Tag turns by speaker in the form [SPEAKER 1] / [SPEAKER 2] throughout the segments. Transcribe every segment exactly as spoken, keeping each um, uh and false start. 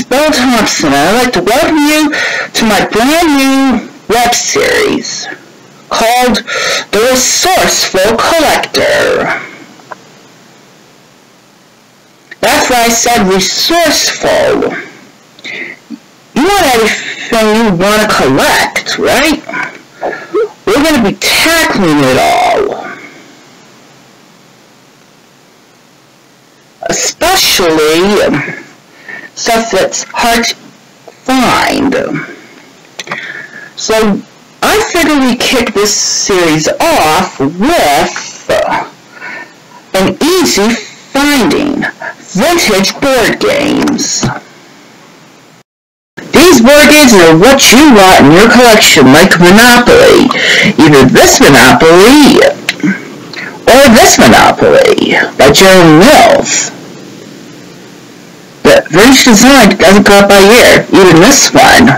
[SPEAKER 1] Bill Thompson, and I'd like to welcome you to my brand new web series called The Resourceful Collector. That's why I said resourceful. You want everything you want to collect, right? We're going to be tackling it all. Especially um, stuff that's hard to find. So I figured we kick this series off with uh, an easy finding vintage board games. These board games are what you want in your collection, like Monopoly. Either this Monopoly or this Monopoly by General Mills. The vintage design doesn't go up by year, even this one.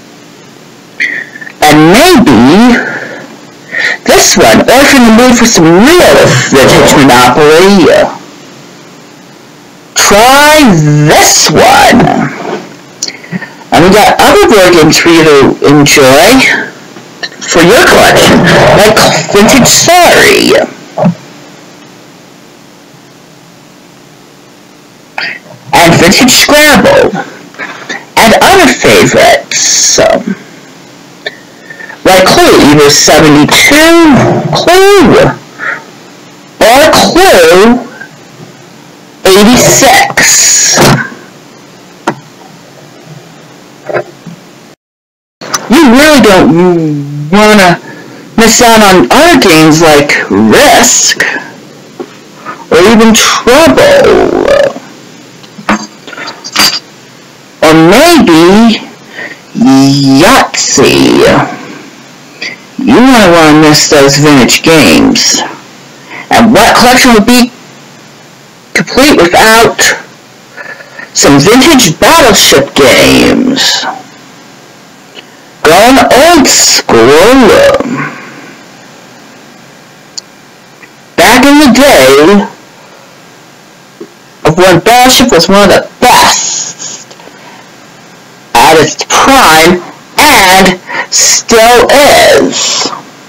[SPEAKER 1] And maybe this one, or if you're in the mood for some real vintage Monopoly, try this one. And we got other board games for you to enjoy for your collection, like Vintage Sorry. And Vintage Scrabble. And other favorites. Um, like Clue, either seventy-two Clue or Clue eighty-six. You really don't want to miss out on other games like Risk or even Trouble. Or maybe Yahtzee. You won't want to miss those vintage games. And what collection would be complete without some vintage battleship games? Going old school. Back in the day of when battleship was one of the best at its prime and still is.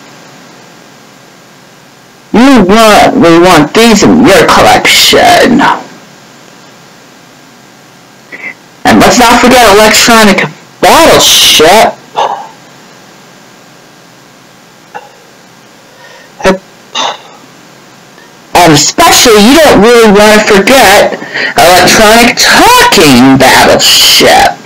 [SPEAKER 1] You want, we want these in your collection. And let's not forget electronic battleship. And especially, you don't really want to forget electronic talking battleship.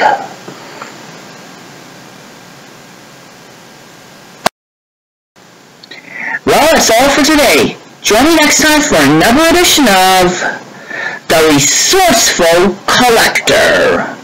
[SPEAKER 1] Well, that's all for today. Join me next time for another edition of The Resourceful Collector.